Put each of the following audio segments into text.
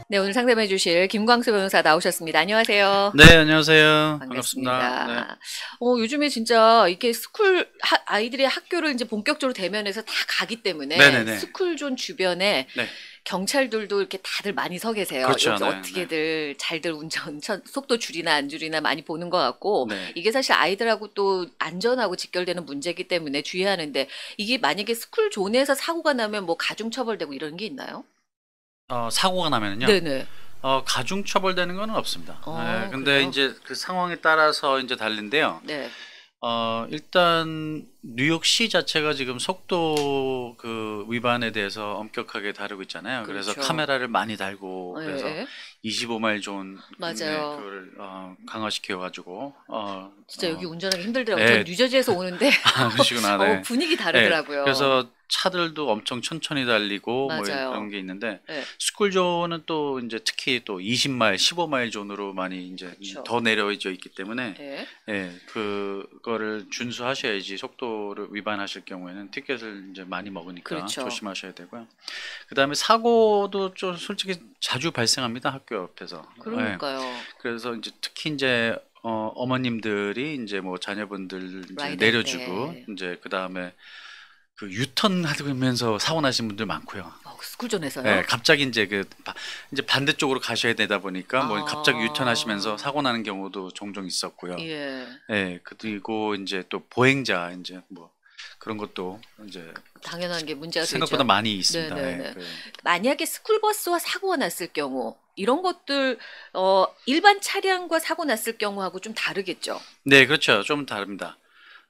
네, 오늘 상담해 주실 김광수 변호사 나오셨습니다. 안녕하세요. 네, 안녕하세요. 반갑습니다. 네. 반갑습니다. 요즘에 진짜 이게 아이들이 학교를 이제 본격적으로 대면해서 다 가기 때문에 네네네. 스쿨존 주변에 네. 경찰들도 이렇게 다들 많이 서 계세요. 그렇죠. 여기서 네, 어떻게들 잘들 속도 줄이나 안 줄이나 많이 보는 것 같고, 네. 이게 사실 아이들하고 또 안전하고 직결되는 문제이기 때문에 주의하는데, 이게 만약에 스쿨존에서 사고가 나면 뭐 가중처벌되고 이런 게 있나요? 사고가 나면은요. 네네. 가중 처벌되는 건 없습니다. 네, 근데 그래요? 이제 그 상황에 따라서 이제 다른데요. 네. 일단 뉴욕시 자체가 지금 속도 그 위반에 대해서 엄격하게 다루고 있잖아요. 그래서 그렇죠. 카메라를 많이 달고 예, 그래서 예. 25마일 존 맞아요. 그걸 강화시켜 가지고 진짜 여기 운전하기 힘들더라고요. 전 네. 뉴저지에서 오는데 그러시구나. 네. 분위기 네. 다르더라고요. 그래서 차들도 엄청 천천히 달리고 뭐 맞아요. 이런 게 있는데 네. 스쿨 존은 또 이제 특히 또 20마일, 15마일 존으로 많이 이제 그쵸. 더 내려져 있기 때문에 네. 그거를 준수하셔야지. 속도를 위반하실 경우에는 티켓을 이제 많이 먹으니까 그렇죠. 조심하셔야 되고요. 그다음에 사고도 좀 솔직히 자주 발생합니다. 학교 옆에서. 그러니까요. 그래서 이제 특히 이제 어머님들이 이제 뭐 자녀분들 이제 라이드 할 내려주고 때. 이제 그다음에 그 유턴 하면서 사고 나신 분들 많고요. 스쿨존에서요? 네, 갑자기 이제 이제 반대쪽으로 가셔야 되다 보니까 뭐 갑자기 유턴하시면서 사고 나는 경우도 종종 있었고요. 예. 네, 그리고 이제 또 보행자 이제 뭐 그런 것도 이제 당연한 게 문제가 생각보다 되죠. 많이 있습니다. 네네네. 만약에 스쿨버스와 사고가 났을 경우 이런 것들 일반 차량과 사고 났을 경우하고 좀 다르겠죠. 네, 그렇죠. 좀 다릅니다.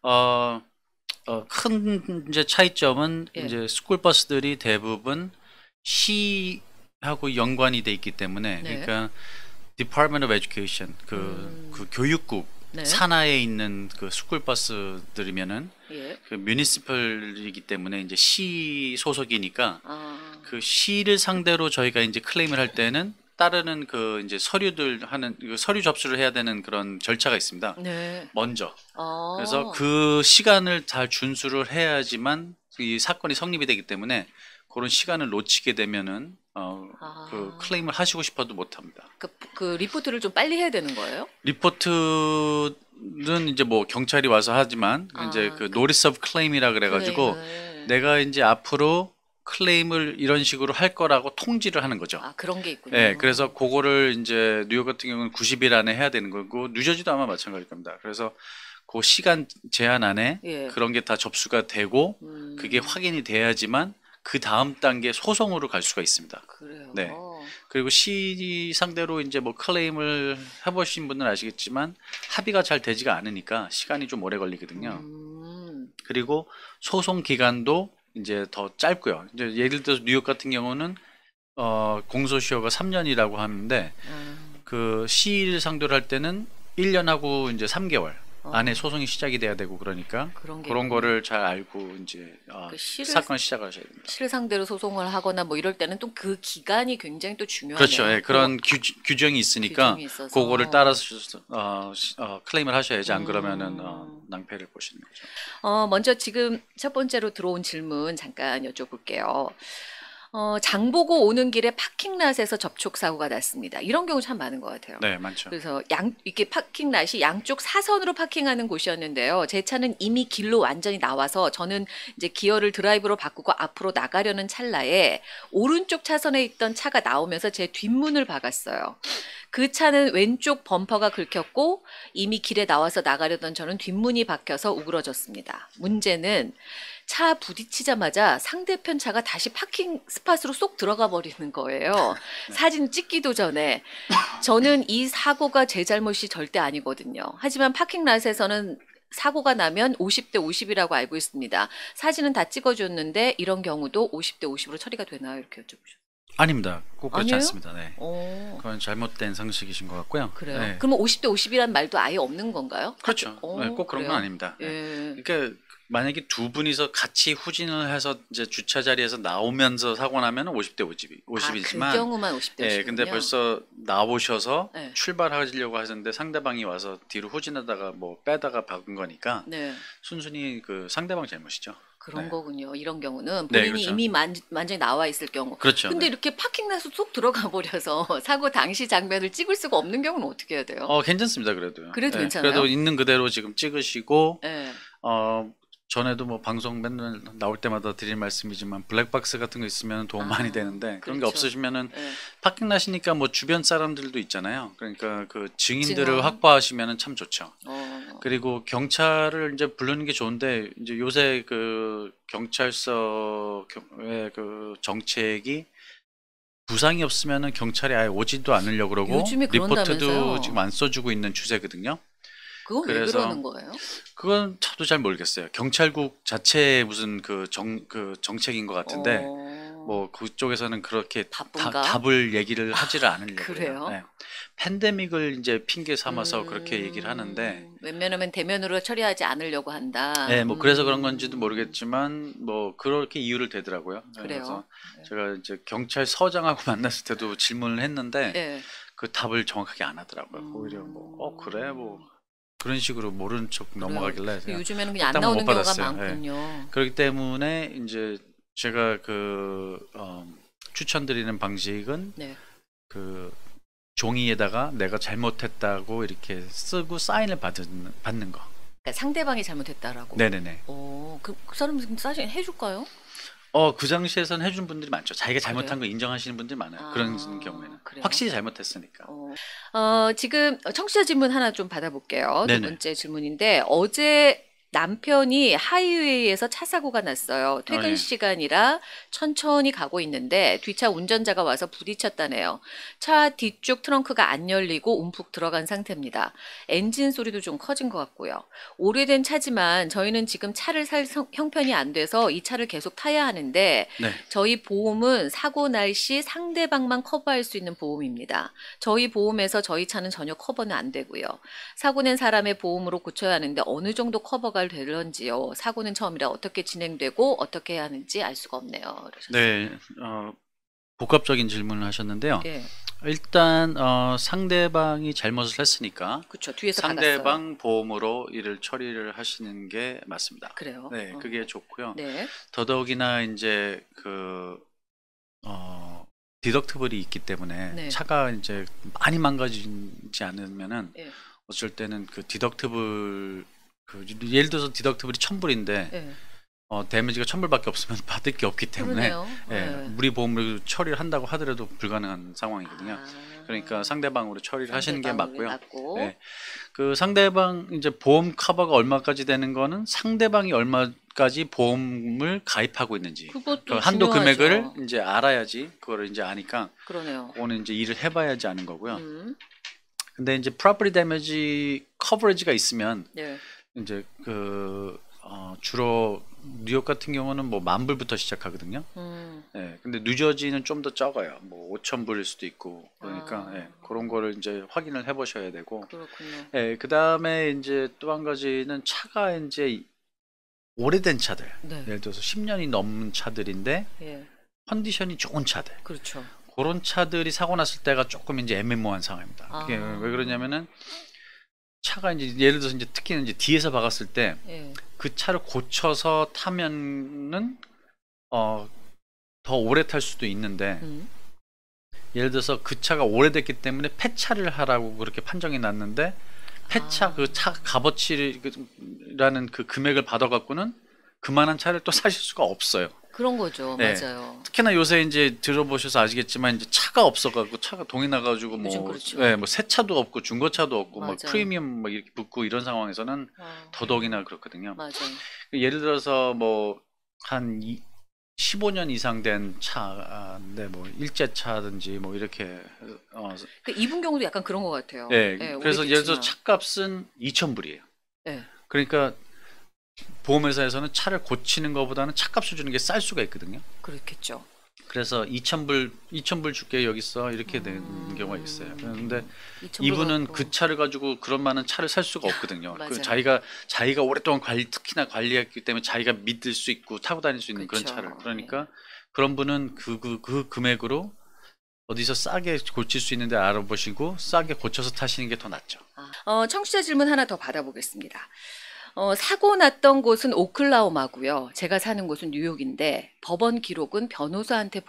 큰 이제 차이점은 예. 이제 스쿨 버스들이 대부분 시하고 연관이 돼 있기 때문에 네. 그러니까 Department of Education 그 교육국 네. 산하에 있는 그 스쿨 버스들이면은 예. 그 뮤니시펄이기 때문에 이제 시 소속이니까 그 시를 상대로 저희가 이제 클레임을 할 때는 따르는 그 이제 서류들 하는 그 서류 접수를 해야 되는 그런 절차가 있습니다. 네. 먼저. 그래서 그 시간을 잘 준수를 해야지만 이 사건이 성립이 되기 때문에 그런 시간을 놓치게 되면은 그 클레임을 하시고 싶어도 못 합니다. 그 리포트를 좀 빨리 해야 되는 거예요? 리포트는 이제 뭐 경찰이 와서 하지만 이제 그 노티스 오브 클레임이라 그래가지고 클레임을. 내가 이제 앞으로 클레임을 이런 식으로 할 거라고 통지를 하는 거죠. 그런 게 있군요. 네, 그래서 그거를 이제 뉴욕 같은 경우는 90일 안에 해야 되는 거고 뉴저지도 아마 마찬가지일 겁니다. 그래서 그 시간 제한 안에 예. 그런 게 다 접수가 되고 그게 확인이 돼야지만 그 다음 단계 소송으로 갈 수가 있습니다. 그래요. 네. 그리고 시 상대로 이제 뭐 클레임을 해보신 분은 아시겠지만 합의가 잘 되지가 않으니까 시간이 좀 오래 걸리거든요. 그리고 소송 기간도 이제 더 짧고요. 이제 예를 들어서 뉴욕 같은 경우는 공소시효가 3년이라고 하는데 그 시일 상대로 할 때는 1년하고 이제 3개월 안에 소송이 시작이 돼야 되고 그러니까 그런 거를 잘 알고 이제 사건 시작하셔야 됩니다. 시를 상대로 소송을 하거나 뭐 이럴 때는 또 그 기간이 굉장히 또 중요하네요. 그렇죠. 예, 그런 규정이 있으니까 그거를 따라서 클레임을 하셔야지. 안 그러면은 낭패를 보시는 거죠. 먼저 지금 첫 번째로 들어온 질문 잠깐 여쭤볼게요. 장 보고 오는 길에 파킹랏에서 접촉사고가 났습니다. 이런 경우 참 많은 것 같아요. 네, 많죠. 그래서 이게 파킹랏이 양쪽 사선으로 파킹하는 곳이었는데요. 제 차는 이미 길로 완전히 나와서 저는 이제 기어를 드라이브로 바꾸고 앞으로 나가려는 찰나에 오른쪽 차선에 있던 차가 나오면서 제 뒷문을 박았어요. 그 차는 왼쪽 범퍼가 긁혔고 이미 길에 나와서 나가려던 저는 뒷문이 박혀서 우그러졌습니다. 문제는 차 부딪히자마자 상대편 차가 다시 파킹 스팟으로 쏙 들어가 버리는 거예요. 사진 찍기도 전에. 저는 이 사고가 제 잘못이 절대 아니거든요. 하지만 파킹랏에서는 사고가 나면 50대 50이라고 알고 있습니다. 사진은 다 찍어줬는데 이런 경우도 50대 50으로 처리가 되나요? 이렇게 여쭤보셨어요. 아닙니다. 꼭 그렇지 아니에요? 않습니다. 네. 그건 잘못된 상식이신 것 같고요. 그래요? 네. 그러면 50대 50이란 말도 아예 없는 건가요? 그렇죠. 네, 꼭 그런 그래요? 건 아닙니다. 예. 네. 그러니까 만약에 두 분이서 같이 후진을 해서 이제 주차 자리에서 나오면서 사고 나면 50대 50이지만 그 경우만 50대 50이군요. 근데 벌써 나오셔서 네. 출발하려고 하셨는데 상대방이 와서 뒤로 후진하다가 뭐 빼다가 박은 거니까 네. 순순히 그 상대방 잘못이죠. 그런 네. 거군요. 이런 경우는 네, 본인이 그렇죠. 이미 완전히 나와 있을 경우. 그렇죠. 근데 네. 이렇게 파킹나서 쏙 들어가 버려서 사고 당시 장면을 찍을 수가 없는 경우는 어떻게 해야 돼요? 괜찮습니다. 그래도요. 그래도 예, 괜찮아요? 그래도 있는 그대로 지금 찍으시고 예. 전에도 뭐 방송 맨날 나올 때마다 드릴 말씀이지만 블랙박스 같은 거 있으면 도움 많이 되는데 그런 게 그렇죠. 없으시면은 예. 파킹 나시니까 뭐 주변 사람들도 있잖아요. 그러니까 그 증인들을 증언. 확보하시면은 참 좋죠. 어. 그리고 경찰을 이제 부르는 게 좋은데 이제 요새 그 경찰서의 그 정책이 부상이 없으면은 경찰이 아예 오지도 않으려고 그러고 요즘에 리포트도 그런다면서요? 지금 안 써주고 있는 추세거든요. 그건 왜 그래서 그러는 거예요? 그건 저도 잘 모르겠어요. 경찰국 자체의 무슨 그 정책인 것 같은데 뭐 그쪽에서는 그렇게 바쁜가? 답을 얘기를 하지를 않으려고 그래요? 해요. 네. 팬데믹을 이제 핑계 삼아서 그렇게 얘기를 하는데 웬만하면 대면으로 처리하지 않으려고 한다. 네, 뭐 그래서 그런 건지도 모르겠지만 뭐 그렇게 이유를 대더라고요. 그래요? 그래서 제가 이제 경찰서장하고 만났을 때도 질문을 했는데 예. 그 답을 정확하게 안 하더라고요. 오히려 뭐 그래 뭐 그런 식으로 모른 척 넘어가길래 제가 요즘에는 그냥 안 답장을 나오는 못 경우가 받았어요. 많군요. 그렇기 때문에 이제 제가 추천드리는 방식은 네. 그 종이에다가 내가 잘못했다고 이렇게 쓰고 사인을 받는 거. 그러니까 상대방이 잘못했다라고. 네네네. 그 사람 지금 사실 해줄까요? 그 당시에선 해준 분들이 많죠. 자기가 잘못한 그래요? 거 인정하시는 분들이 많아요. 그런 경우에는. 그래요? 확실히 잘못했으니까. 지금 청취자 질문 하나 좀 받아볼게요. 두 네네. 번째 질문인데 어제 남편이 하이웨이에서 차 사고가 났어요. 퇴근 예. 시간이라 천천히 가고 있는데 뒷차 운전자가 와서 부딪혔다네요. 차 뒤쪽 트렁크가 안 열리고 움푹 들어간 상태입니다. 엔진 소리도 좀 커진 것 같고요. 오래된 차지만 저희는 지금 차를 살 형편이 안 돼서 이 차를 계속 타야 하는데 네. 저희 보험은 사고 날 시 상대방만 커버할 수 있는 보험입니다. 저희 보험에서 저희 차는 전혀 커버는 안 되고요. 사고 낸 사람의 보험으로 고쳐야 하는데 어느 정도 커버가 될런지요. 사고는 처음이라 어떻게 진행되고 어떻게 해야 하는지 알 수가 없네요. 그러셨어요. 네. 복합적인 질문을 하셨는데요. 예. 일단 상대방이 잘못을 했으니까 그렇죠. 뒤에서 상대방 받았어요. 보험으로 이를 처리를 하시는 게 맞습니다. 그래요. 네, 그게 좋고요. 네. 더더욱이나 이제 디덕티블이 있기 때문에 네. 차가 이제 많이 망가지지 않으면은 예. 어쩔 때는 그 디덕티블 예를 들어서 디덕티블이 1,000불인데 예. 데미지가 1,000불밖에 없으면 받을 게 없기 때문에 그러네요. 예, 우리 보험으로 처리를 한다고 하더라도 불가능한 상황이거든요. 그러니까 상대방으로 처리를 하시는 게 맞고요. 네. 그 상대방 이제 보험 커버가 얼마까지 되는 거는 상대방이 얼마까지 보험을 가입하고 있는지 그것도 그 한도 중요하죠. 금액을 이제 알아야지 그거를 이제 아니까 그러네요. 그거는 이제 일을 해봐야지 아는 거고요. 근데 이제 property damage coverage가 있으면 네. 이제 주로 뉴욕 같은 경우는 뭐 10,000불부터 시작하거든요. 예, 근데 뉴저지는 좀 더 적어요. 뭐 5,000불일 수도 있고 그러니까 예, 그런 거를 이제 확인을 해보셔야 되고. 그렇군요. 예, 그 다음에 이제 또 한 가지는 차가 이제 오래된 차들, 네. 예를 들어서 10년이 넘은 차들인데 예. 컨디션이 좋은 차들, 그렇죠. 그런 차들이 사고 났을 때가 조금 이제 애매모호한 상황입니다. 그게 왜 그러냐면은 차가 이제 예를 들어서 이제 특히 이제 뒤에서 박았을 때 그 예. 차를 고쳐서 타면은 더 오래 탈 수도 있는데 예를 들어서 그 차가 오래됐기 때문에 폐차를 하라고 그렇게 판정이 났는데 폐차 그 차 값어치라는 그 금액을 받아갖고는 그만한 차를 또 사실 수가 없어요. 그런 거죠. 네. 맞아요. 특히나 요새 이제 들어보셔서 아시겠지만 이제 차가 없어가지고 차가 동이 나가지고 요즘 뭐, 그렇죠. 네, 뭐 새 차도 없고 중고차도 없고 막 맞아요. 프리미엄 막 이렇게 붙고 이런 상황에서는 더더욱이나 그렇거든요. 맞아요. 예를 들어서 뭐 한 15년 이상 된 차인데 뭐 일제차든지 뭐 이렇게 그 이분 경우도 약간 그런 것 같아요. 네, 예, 그래서 예를 들어서 오래됐지만. 차값은 2,000불이에요. 예. 그러니까 보험회사에서는 차를 고치는 것보다는 차값을 주는 게 쌀 수가 있거든요. 그렇겠죠. 그래서 2,000불 줄게 여기 있어 이렇게 되는 경우가 있어요. 그런데 2,000불 이분은 갖고. 그 차를 가지고 그런 많은 차를 살 수가 없거든요. 맞아요. 그 자기가 오랫동안 특히나 관리했기 때문에 자기가 믿을 수 있고 타고 다닐 수 있는 그런 그쵸. 차를. 그러니까 그런 분은 그 금액으로 어디서 싸게 고칠 수 있는데 알아보시고 싸게 고쳐서 타시는 게 더 낫죠. 청취자 질문 하나 더 받아보겠습니다. 사고 났던 곳은 오클라호마고요. 제가 사는 곳은 뉴욕인데 법원 기록은 변호사한테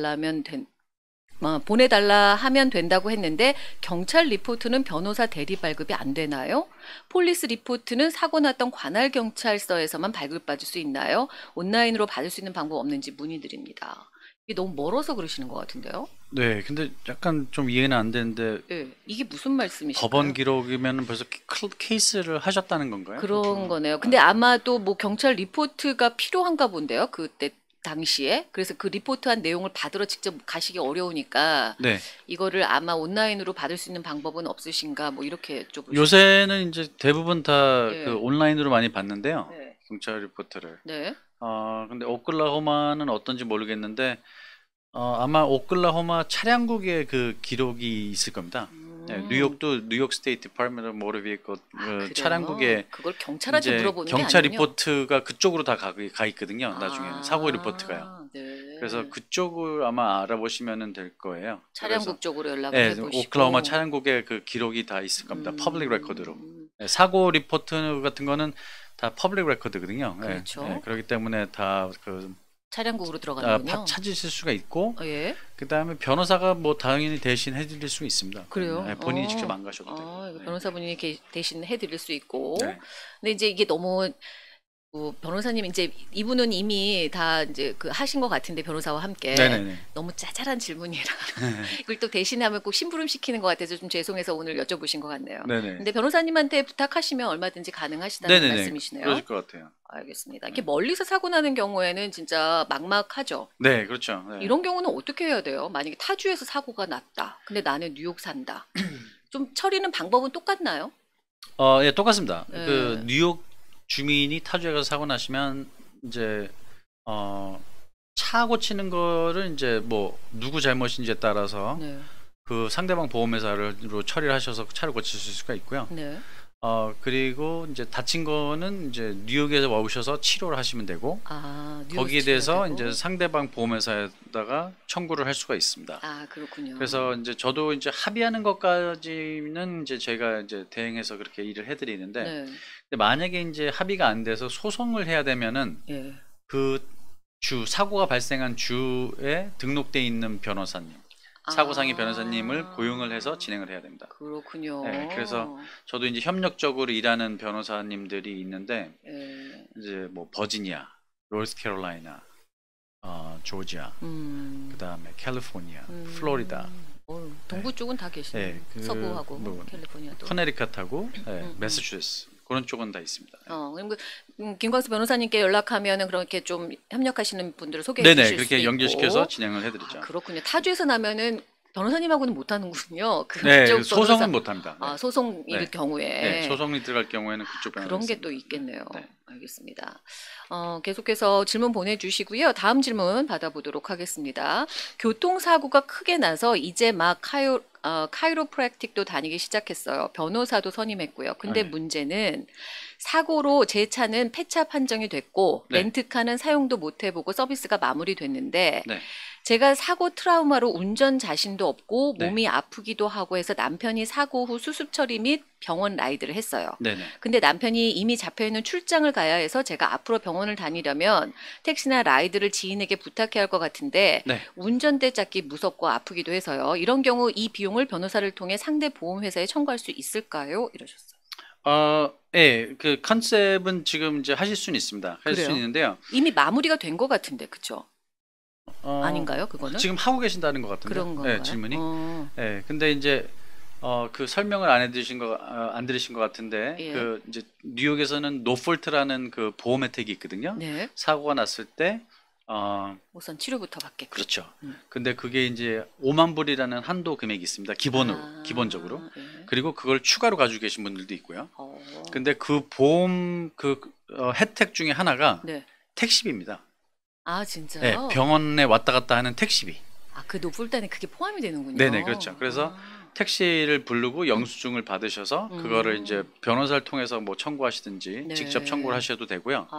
보내달라 하면 된다고 했는데 경찰 리포트는 변호사 대리 발급이 안 되나요? 폴리스 리포트는 사고 났던 관할 경찰서에서만 발급받을 수 있나요? 온라인으로 받을 수 있는 방법 없는지 문의드립니다. 이게 너무 멀어서 그러시는 것 같은데요? 네, 근데 약간 좀 이해는 안 되는데 네, 이게 무슨 말씀이실까요? 법원 기록이면 벌써 케이스를 하셨다는 건가요? 그런 거네요. 근데 아마도 뭐 경찰 리포트가 필요한가 본데요. 그때 당시에. 그래서 그 리포트한 내용을 받으러 직접 가시기 어려우니까 네. 이거를 아마 온라인으로 받을 수 있는 방법은 없으신가 뭐 이렇게 여쭤보셨어요. 요새는 이제 대부분 다 네. 그 온라인으로 많이 받는데요. 네. 경찰 리포트를. 네. 근데 오클라호마는 어떤지 모르겠는데 아마 오클라호마 차량국의 그 기록이 있을 겁니다. 네, 뉴욕도 뉴욕 스테이트 디파트먼트 오브 모터 비히클 그래요? 차량국에 그걸 경찰한테 이제 물어보는 게 경찰 아니군요. 리포트가 그쪽으로 다 가 있거든요. 나중에는 사고 리포트가요. 네. 그래서 그쪽을 아마 알아보시면 될 거예요. 차량국 쪽으로 연락을 네, 해보시고. 오클라호마 차량국에 그 기록이 다 있을 겁니다. 퍼블릭 레코드로. 네, 사고 리포트 같은 거는 다 퍼블릭 레코드거든요. 그렇죠. 네, 그렇기 때문에 다 그 차량국으로 들어가는군요. 찾으실 수가 있고, 예. 그 다음에 변호사가 뭐 당연히 대신 해드릴 수 있습니다. 그래요? 네, 본인이 직접 안 가셔도 되고. 이거 변호사분이 대신 해드릴 수 있고. 네. 근데 이제 이게 너무 변호사님 이제 이분은 이미 다 이제 그 하신 것 같은데 변호사와 함께 네네네. 너무 짜잘한 질문이라 이걸 또 대신하면 꼭 심부름 시키는 것 같아서 좀 죄송해서 오늘 여쭤보신 것 같네요. 네네. 근데 변호사님한테 부탁하시면 얼마든지 가능하시다는 네네네. 말씀이시네요. 그러실 것 같아요. 알겠습니다. 이렇게 멀리서 사고 나는 경우에는 진짜 막막하죠. 네, 그렇죠. 네. 이런 경우는 어떻게 해야 돼요? 만약에 타주에서 사고가 났다. 근데 나는 뉴욕 산다. 좀 처리는 방법은 똑같나요? 예, 똑같습니다. 네. 그 뉴욕 주민이 타주에 가서 사고 나시면 이제 차 고치는 거를 이제 뭐 누구 잘못인지에 따라서 네. 그 상대방 보험회사로 처리를 하셔서 차를 고칠 수가 있고요. 네. 그리고 이제 다친 거는 이제 뉴욕에서 오셔서 치료를 하시면 되고 뉴욕에서 거기에 대해서 치료되고. 이제 상대방 보험회사에다가 청구를 할 수가 있습니다. 그렇군요. 그래서 이제 저도 이제 합의하는 것까지는 이제 제가 이제 대행해서 그렇게 일을 해드리는데 네. 근데 만약에 이제 합의가 안 돼서 소송을 해야 되면은 예. 그 사고가 발생한 주에 등록돼 있는 변호사님, 사고상의 변호사님을 고용을 해서 진행을 해야 됩니다. 그렇군요. 네, 그래서 저도 이제 협력적으로 일하는 변호사님들이 있는데 예. 이제 뭐 버지니아, 노스캐롤라이나, 조지아, 그다음에 캘리포니아, 플로리다, 동부 쪽은 다 계시네요. 서부하고 뭐 캘리포니아도. 커네리컷하고 매사추세츠 그런 쪽은 다 있습니다. 김광수 변호사님께 연락하면은 그렇게 좀 협력하시는 분들을 소개해 주실 네네 수도 그렇게 있고. 연결시켜서 진행을 해드리죠. 그렇군요. 타주에서 나면은 변호사님하고는 못 하는군요. 네, 그쪽 소송은 못 합니다. 네. 소송일 경우에. 네, 소송이 들어갈 경우에는 그쪽 변호사 그런 게 또 있겠네요. 네. 알겠습니다. 계속해서 질문 보내주시고요. 다음 질문 받아보도록 하겠습니다. 교통사고가 크게 나서 이제 막 카이로프랙틱도 다니기 시작했어요. 변호사도 선임했고요. 근데 네. 문제는 사고로 제 차는 폐차 판정이 됐고 네. 렌트카는 사용도 못 해보고 서비스가 마무리됐는데 네. 제가 사고 트라우마로 운전 자신도 없고 네. 몸이 아프기도 하고 해서 남편이 사고 후 수습 처리 및 병원 라이드를 했어요. 네네. 근데 남편이 이미 잡혀있는 출장을 가야 해서 제가 앞으로 병원을 다니려면 택시나 라이드를 지인에게 부탁해야 할 것 같은데 네. 운전대 잡기 무섭고 아프기도 해서요. 이런 경우 이 비용을 변호사를 통해 상대 보험회사에 청구할 수 있을까요? 이러셨어요. 예, 그 컨셉은 지금 이제 하실 수는 있습니다. 하실 그래요? 수는 있는데요. 이미 마무리가 된 것 같은데, 그쵸? 아닌가요, 그거는? 지금 하고 계신다는 것 같은데. 그런 건가요? 네, 질문이. 네, 근데 이제 그 설명을 안 들으신 것 같은데 예. 그 이제 뉴욕에서는 노폴트라는 그 보험 혜택이 있거든요. 네. 사고가 났을 때 우선 치료부터 받겠고. 그렇죠. 근데 그게 이제 5만 불이라는 한도 금액이 있습니다. 기본적으로. 예. 그리고 그걸 추가로 가지고 계신 분들도 있고요. 어. 근데 그 보험 혜택 중에 하나가 네. 택시비입니다. 진짜요? 네, 병원에 왔다 갔다 하는 택시비. 그 노폴단에 그게 포함이 되는군요. 네네, 그렇죠. 그래서 택시를 부르고 영수증을 받으셔서 그거를 이제 변호사를 통해서 뭐 청구하시든지 네. 직접 청구를 하셔도 되고요.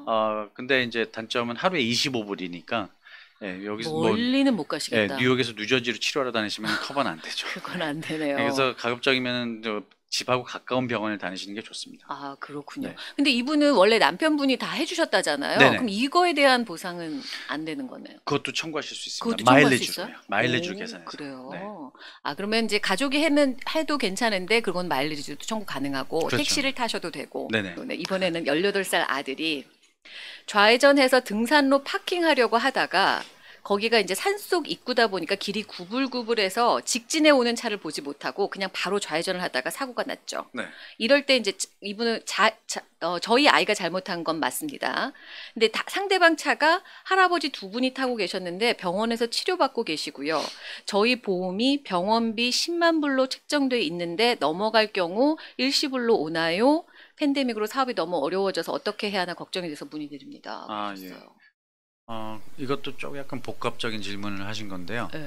근데 이제 단점은 하루에 25불이니까 여기서 멀리는 못 가시겠다. 뉴욕에서 뉴저지로 치료하러 다니시면 커버는 안 되죠. 그건 안 되네요. 그래서 가급적이면 집하고 가까운 병원을 다니시는 게 좋습니다. 아, 그렇군요. 네. 근데 이분은 원래 남편분이 다 해주셨다잖아요. 네네. 그럼 이거에 대한 보상은 안 되는 거네요. 그것도 청구하실 수 있습니다. 그것도 청구할 수 마일리지로요. 있어요? 마일리지로 오, 계산해서. 그래요. 네. 아, 그러면 이제 가족이 해도 괜찮은데 그건 마일리지도 청구 가능하고 그렇죠. 택시를 타셔도 되고. 네네. 네, 이번에는 18살 아들이 좌회전해서 등산로 파킹하려고 하다가 거기가 이제 산속 입구다 보니까 길이 구불구불해서 직진해 오는 차를 보지 못하고 그냥 바로 좌회전을 하다가 사고가 났죠. 네. 이럴 때 이제 이분은 저희 아이가 잘못한 건 맞습니다. 근데 상대방 차가 할아버지 두 분이 타고 계셨는데 병원에서 치료받고 계시고요. 저희 보험이 병원비 10만 불로 책정돼 있는데 넘어갈 경우 일시불로 오나요? 팬데믹으로 사업이 너무 어려워져서 어떻게 해야 하나 걱정이 돼서 문의드립니다. 아, 예. 이것도 좀 약간 복합적인 질문을 하신 건데요. 네.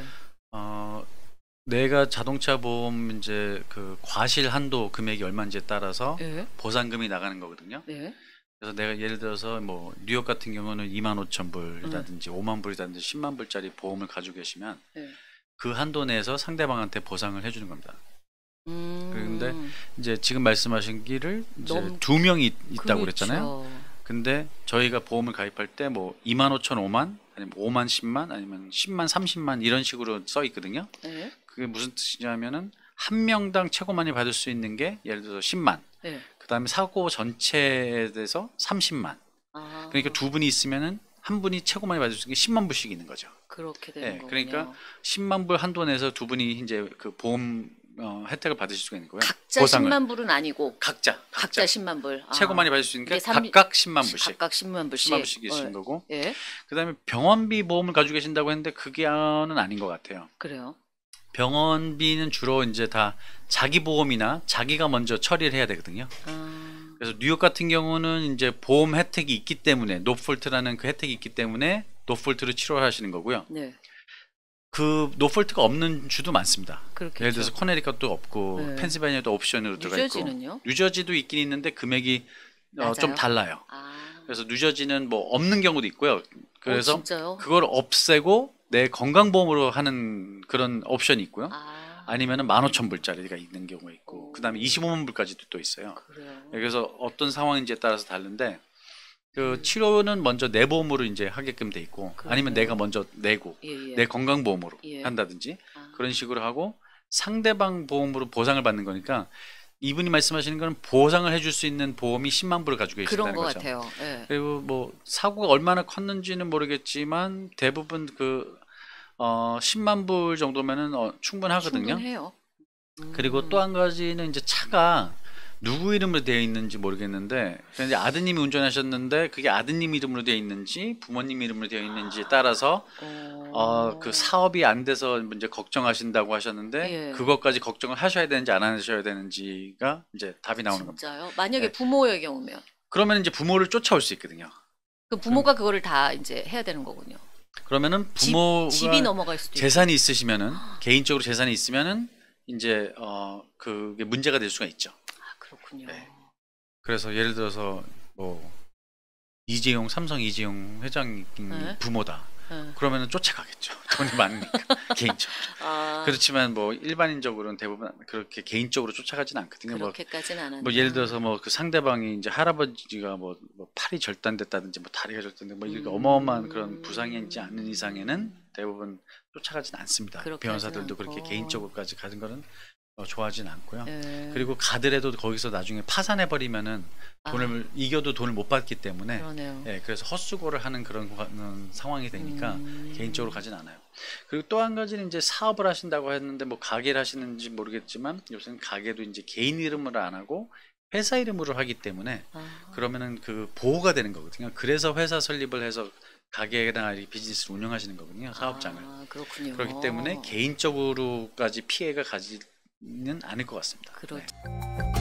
내가 자동차 보험 이제 그 과실 한도 금액이 얼마인지에 따라서 네. 보상금이 나가는 거거든요. 네. 그래서 내가 예를 들어서 뭐 뉴욕 같은 경우는 25,000불이라든지 5만 불이라든지 10만 불짜리 보험을 가지고 계시면 네. 그 한도 내에서 상대방한테 보상을 해주는 겁니다. 그런데 이제 지금 말씀하신 길을 이제 두 명이 있다고 그랬잖아요. 근데 저희가 보험을 가입할 때 뭐 25,000, 5만 아니면 5만, 10만 아니면 10만, 30만 이런 식으로 써 있거든요. 네. 그게 무슨 뜻이냐면은 한 명당 최고 많이 받을 수 있는 게 예를 들어서 10만. 네. 그다음에 사고 전체에 대해서 30만. 아, 그러니까 두 분이 있으면은 한 분이 최고 많이 받을 수 있는 게 10만 불씩 있는 거죠. 그렇게 되는 네, 거군요. 그러니까 10만 불 한도 내에서 두 분이 이제 그 보험 혜택을 받으실 수가 있는 거예요. 각자 보상을. 10만 불은 아니고 각자 10만 불. 최고 많이 받을 수 있는 게 이게 삼- 각각 10만 불씩. 각각 10만 불씩. 10만 불씩 있으신 거고. 예. 그다음에 병원비 보험을 가지고 계신다고 했는데 그게는 아닌 것 같아요. 그래요. 병원비는 주로 이제 다 자기 보험이나 자기가 먼저 처리를 해야 되거든요. 그래서 뉴욕 같은 경우는 이제 보험 혜택이 있기 때문에 노폴트라는 그 혜택이 있기 때문에 노폴트로 치료를 하시는 거고요. 네. 그 노폴트가 없는 주도 많습니다. 그렇겠죠. 예를 들어서 코네리컷도 없고 네. 펜실베니아도 옵션으로 들어가 있고 뉴저지는요? 뉴저지도 있긴 있는데 금액이 낮아요? 좀 달라요. 아. 그래서 뉴저지는 뭐 없는 경우도 있고요. 그래서 진짜요? 그걸 없애고 내 건강보험으로 하는 그런 옵션이 있고요. 아니면은 15,000불짜리가 있는 경우가 있고, 그다음에 25만 불까지도 또 있어요. 그래요. 그래서 어떤 상황인지에 따라서 다른데 그 치료는 먼저 내 보험으로 이제 하게끔 돼 있고, 아니면 내가 먼저 내고 예. 내 건강보험으로 예. 한다든지 그런 식으로 하고 상대방 보험으로 보상을 받는 거니까 이분이 말씀하시는 거는 보상을 해줄 수 있는 보험이 10만 불을 가지고 계신다는 그런 것 거죠. 같아요. 예. 그리고 뭐 사고가 얼마나 컸는지는 모르겠지만 대부분 그 10만 불 정도면은 충분하거든요. 충분해요. 그리고 또 한 가지는 이제 차가 누구 이름으로 되어 있는지 모르겠는데 이제 아드님이 운전하셨는데 그게 아드님 이름으로 되어 있는지 부모님 이름으로 되어 있는지에 따라서 그 사업이 안 돼서 이제 걱정하신다고 하셨는데 예. 그것까지 걱정을 하셔야 되는지 안 하셔야 되는지가 이제 답이 나오는 겁니다. 진짜요? 만약에 네. 부모의 경우면 그러면 이제 부모를 쫓아올 수 있거든요. 그 부모가 그거를 다 이제 해야 되는 거군요. 그러면은 부모가 집이 넘어갈 수도 있고. 재산이 있으시면은 개인적으로 재산이 있으면은 이제 그게 문제가 될 수가 있죠. 그렇군요. 네. 그래서 예를 들어서 뭐 이재용 삼성 이재용 회장 네. 부모다. 네. 그러면은 쫓아가겠죠. 돈이 많으니까 개인적으로. 그렇지만 뭐 일반인적으로는 대부분 그렇게 개인적으로 쫓아가진 않거든요. 그렇게까지는 안 뭐 예를 들어서 뭐 그 상대방이 이제 할아버지가 뭐 팔이 절단됐다든지 뭐 다리가 절단돼 뭐 이렇게 어마어마한 그런 부상이 있지 않는 이상에는 대부분 쫓아가진 않습니다. 변호사들도 그렇게 개인적으로까지 가는 거는 좋아하진 않고요. 그리고 가더라도 거기서 나중에 파산해 버리면은 돈을 이겨도 돈을 못 받기 때문에 그래서 헛수고를 하는 그런 상황이 되니까 개인적으로 가진 않아요. 그리고 또 한 가지는 이제 사업을 하신다고 했는데 뭐 가게를 하시는지 모르겠지만 요새는 가게도 이제 개인 이름으로 안 하고 회사 이름으로 하기 때문에 그러면은 그 보호가 되는 거거든요. 그래서 회사 설립을 해서 가게나 비즈니스를 운영하시는 거거든요. 사업장을. 그렇군요. 그렇기 때문에 개인적으로까지 피해가 가지는 않을 것 같습니다. 그렇죠. 네.